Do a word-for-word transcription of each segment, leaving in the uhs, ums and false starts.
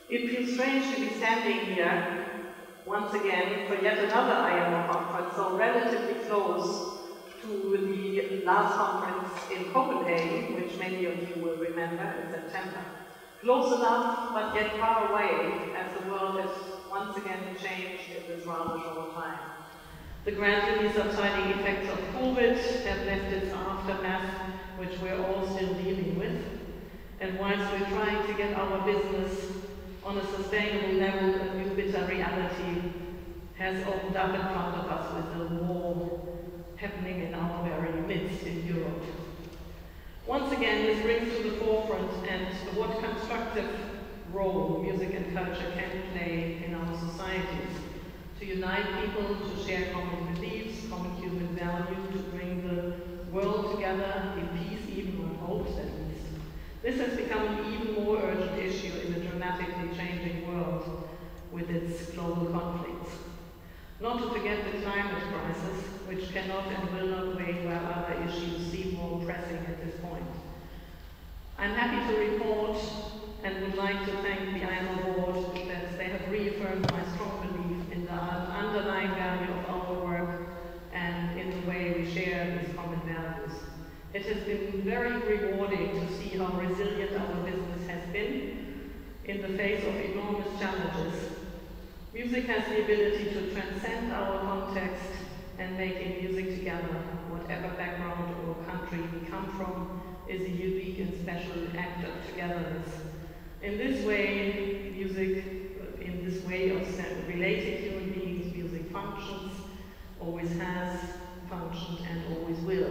It feels strange to be standing here once again for yet another I A M O conference, so relatively close to the last conference in Copenhagen, which many of you will remember in September. Close enough, but yet far away, as the world has once again changed in this rather short time. The gradually subsiding effects of COVID have left its aftermath, which we're all still dealing with. And whilst we're trying to get our business on a sustainable level, a new bitter reality has opened up in front of us with the war happening in our very midst in Europe. Once again, this brings to the forefront and what constructive role music and culture can play in our societies, to unite people, to share common beliefs, common human value, to bring the world together in peace, even on hopes at least. This has become an even more urgent issue in a dramatically changing world with its global conflicts. Not to forget the climate crisis, which cannot and will not wait while other issues seem more pressing at this point. I'm happy to report and would like to thank the I A M O board that they have reaffirmed my strong belief in the underlying value of our work and in the way we share these common values. It has been very rewarding to see how resilient our business has been in the face of enormous challenges. Music has the ability to transcend our context, and making music together, whatever background or country we come from, is a unique and special act of togetherness. In this way, music, in this way of relating human beings, music functions, always has functioned and always will.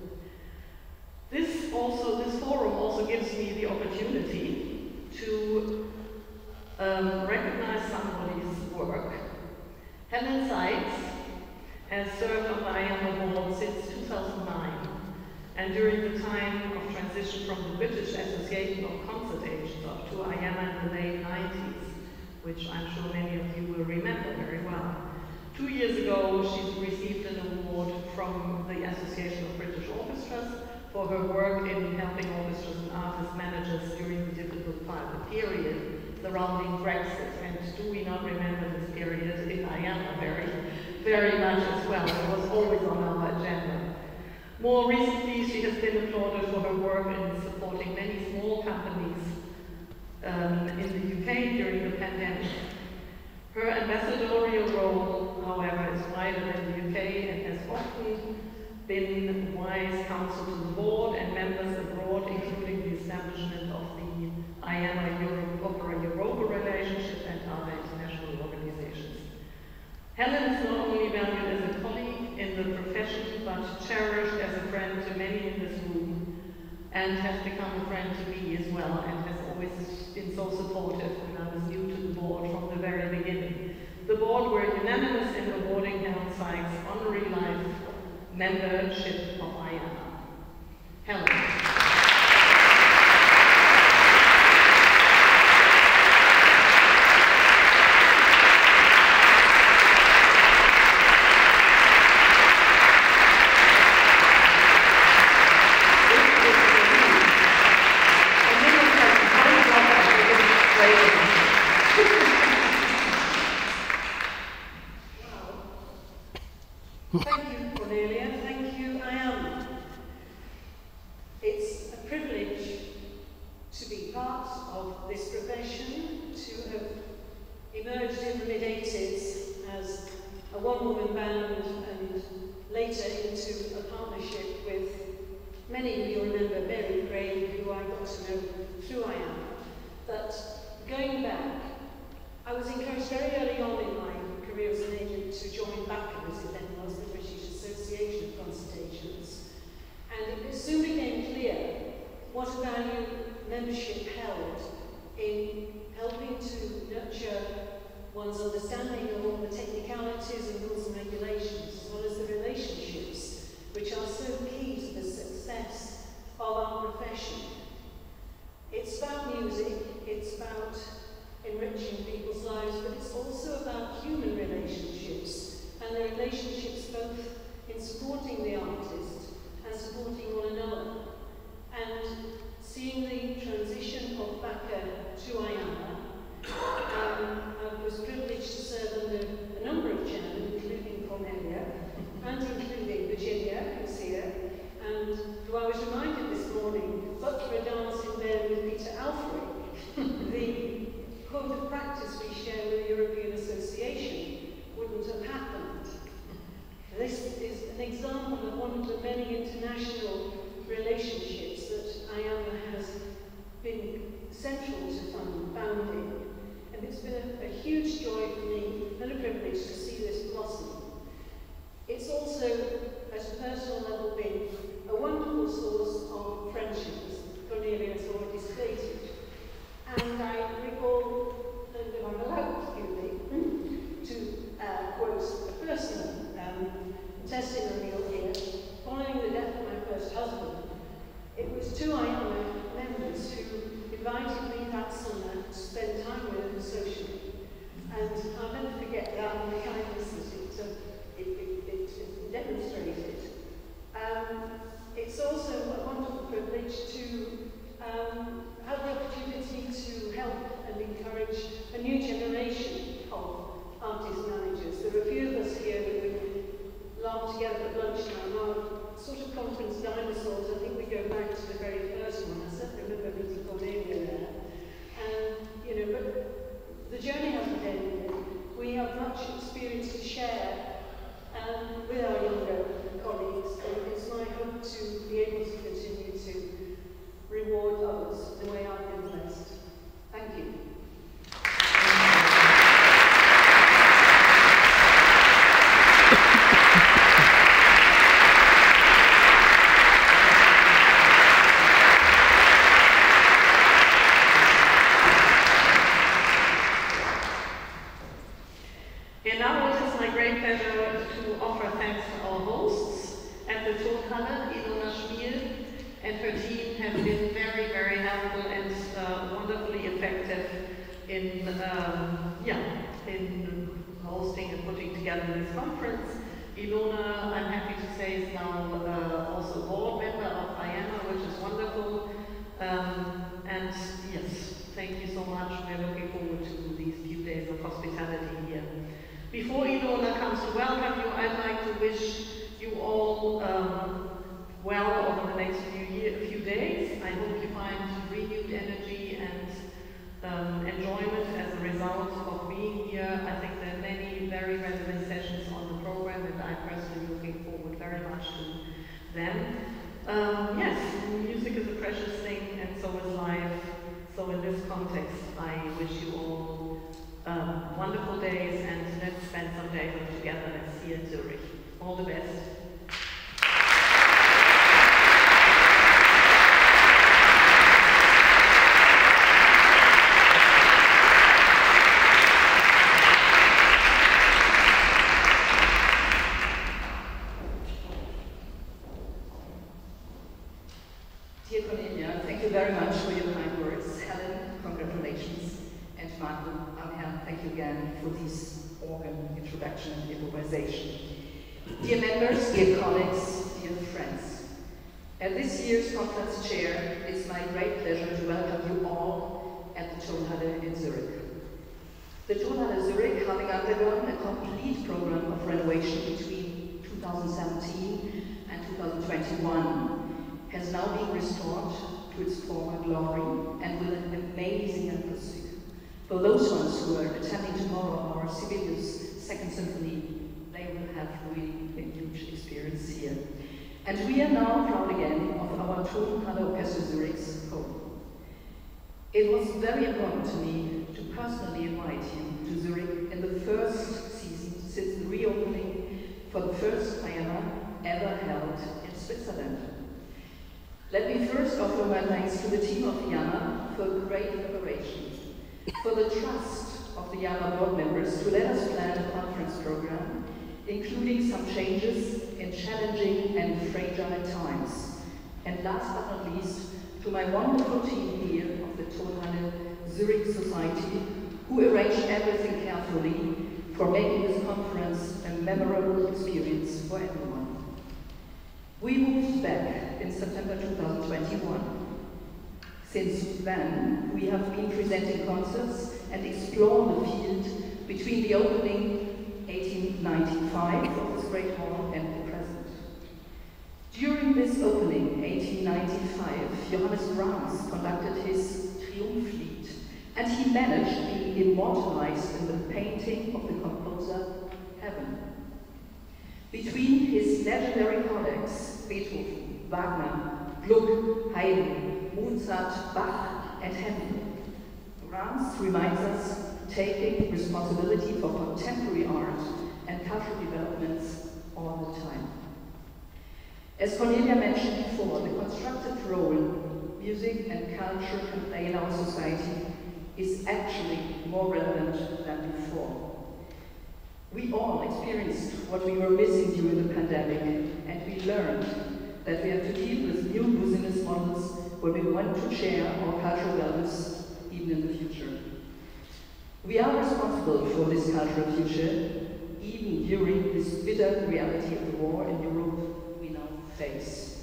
This also, this forum also gives me the opportunity to um, recognize somebody's work. Helen Sykes has served on the I A M O board since two thousand nine, and during the time of transition from the British Association of Concert Agents to I A M A in the late nineties, which I'm sure many of you will remember very well. Two years ago, she received an award from the Association of British Orchestras for her work in helping orchestras and artist managers during the difficult period surrounding Brexit. And do we not remember this period in I A M A very, very much as well? It was always on our agenda. More recently, she has been applauded for her work in supporting many small companies um, in the U K during the pandemic. Her ambassadorial role, however, is wider than the U K and has often been wise counsel to the board and members abroad, including the establishment of the I A M A Europe Opera Europa relationship and other international organizations. Helen is not only valued as a colleague in the profession, but cherished as a friend to many in this room, and has become a friend to me as well, and has always been so supportive when I was new to the board from the very beginning. The board were unanimous in awarding Helen Sykes honorary life membership of I A M A. Helen. Seeing the transition of Backer to I A M A code of practice we share with the European Association wouldn't have happened. This is an example of one of the many international relationships that I A M A has been central to founding. And it's been a, a huge joy for me and a privilege to see this blossom. It's also, at a personal level, been a wonderful source of friendship, as Cornelia has already stated. And I recall, and if I'm allowed, excuse me, to uh, quote a personal um, testimonial here. Following the death of my first husband, it was two I A M A members who invited me that summer to spend time with them socially. And I'll never forget that and the kindness that it, uh, it, it, it, it demonstrated. Um, it's also a wonderful privilege to um, have the opportunity to help and encourage a new generation of artist managers. There are a few of us here that we laugh together at lunch now. Our sort of conference dinosaurs, I think we go back to the very first one. I certainly remember meeting Cornelia there. And, you know, but the journey hasn't ended. We have much experience to share um, with our younger colleagues, and it's my hope to be able to continue to reward others the way I've been blessed. Thank you. And now it is my great pleasure to offer thanks to our hosts at the Tonhalle. Ilona Schmiel and her team have been very, very helpful and uh, wonderfully effective in, um, yeah, in hosting and putting together this conference. Ilona, I'm happy to say, is now uh, also a board member of I A M A, which is wonderful. Um, and yes, thank you so much. We're looking forward to these few days of hospitality here. Before Ilona comes to welcome you, I'd like to wish you all um, well over the next few, year, few days. I hope you find renewed energy and um, enjoyment as a result of being here. I think there are many very relevant sessions on the program, and I'm personally looking forward very much to them. Um, yes, music is a precious thing, and so is life. So in this context, I wish you all Um, wonderful days, and let's spend some days of togetherness here in Zurich. All the best. Dear Cornelia, thank you very much for your kind words. Helen, congratulations. And Marco, Amherd, thank you again for this organ introduction and improvisation. Dear members, dear colleagues, dear friends, as this year's conference chair, it's my great pleasure to welcome you all at the Tonhalle in Zurich. The Tonhalle Zurich, having undergone a complete program of renovation between two thousand seventeen and two thousand twenty-one, has now been restored to its former glory and with an amazing acoustic. For those ones who are attending tomorrow our Sibelius Second Symphony, they will have really a huge experience here. And we are now proud again of our Tonhalle Orchestra Zurich's home. It was very important to me to personally invite you to Zurich in the first season since the reopening for the first I A M A ever held in Switzerland. Let me first offer my thanks to the team of I A M A for great preparation, for the trust of the I A M A board members to let us plan a conference program, including some changes in challenging and fragile times. And last but not least, to my wonderful team here of the Tonhalle Zurich Society, who arranged everything carefully for making this conference a memorable experience for everyone. We moved back in September two thousand twenty-one. Since then, we have been presenting concerts and explored the field between the opening eighteen ninety-five of this great hall and the present. During this opening, eighteen ninety-five, Johannes Brahms conducted his Triumphlied, and he managed to be immortalized in the painting of the composer Heaven. Between his legendary colleagues, Beethoven, Wagner, Gluck, Haydn, Mozart, Bach, and Handel, Brahms reminds us taking responsibility for contemporary art and cultural developments all the time. As Cornelia mentioned before, the constructive role music and culture can play in our society is actually more relevant than before. We all experienced what we were missing during the pandemic, and we learned that we have to deal with new business models when we want to share our cultural values even in the future. We are responsible for this cultural future, even during this bitter reality of the war in Europe we now face.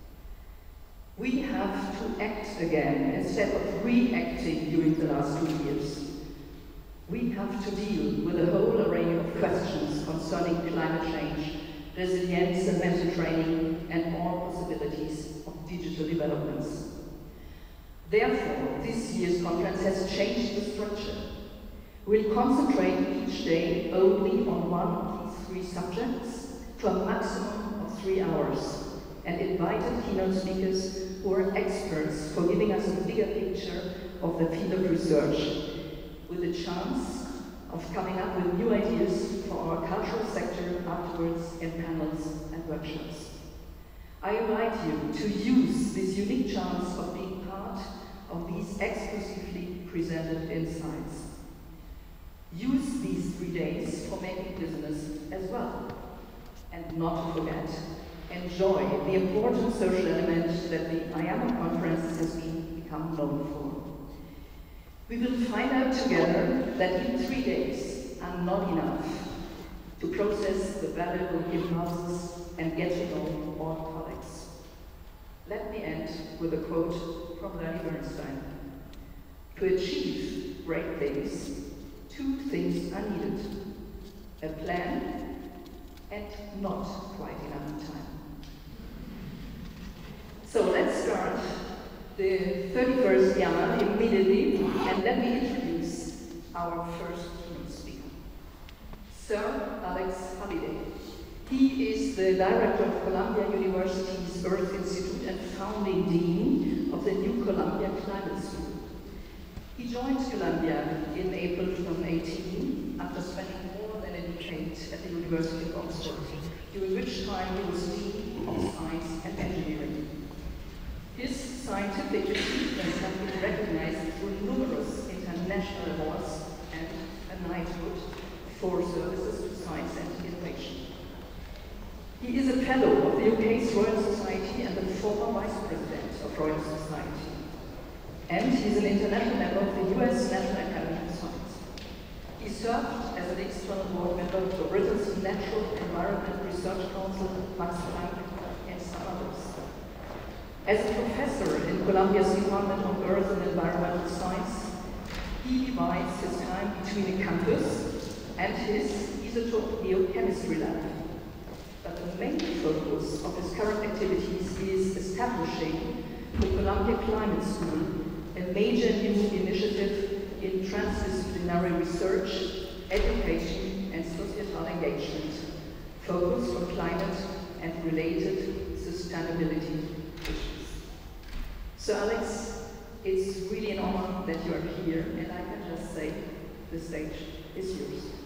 We have to act again instead of reacting during the last two years. We have to deal with a whole array of questions concerning climate change, resilience and mental training, and all possibilities of digital developments. Therefore, this year's conference has changed the structure. We'll concentrate each day only on one of these three subjects to a maximum of three hours, and invited keynote speakers who are experts for giving us a bigger picture of the field of research, with a chance of coming up with new ideas for our cultural sector afterwards in panels and workshops. I invite you to use this unique chance of being part of these exclusively presented insights. Use these three days for making business as well. And not to forget, enjoy the important social element that the I A M O conference has been become known for. We will find out together that even three days are not enough to process the valuable impulses and get to know all colleagues. Let me end with a quote from Lenny Bernstein. To achieve great things, two things are needed: a plan and not quite enough time. So let's start the thirty-first Yama immediately, and let me introduce our first keynote speaker, Sir Alex Halliday. He is the director of Columbia University's Earth Institute and founding dean of the new Columbia Climate School. He joined Columbia in April twenty eighteen after spending more than a decade at the University of Oxford, during which time he was dean of science and engineering. His scientific achievements have been recognized through numerous international awards and a knighthood for services to science and innovation. He is a fellow of the U K's Royal Society and the former vice president of Royal Society. And he's an international member of the U S National Academy of Science. He served as an external board member for Britain's Natural Environment Research Council, Max Planck, and some others. As a professor in Columbia's Department of Earth and Environmental Science, he divides his time between the campus and his isotope geochemistry lab. But the main focus of his current activities is establishing the Columbia Climate School, a major new initiative in transdisciplinary research, education, and societal engagement, focused on climate and related sustainability issues. So Alex, it's really an honor that you are here, and I can just say the stage is yours.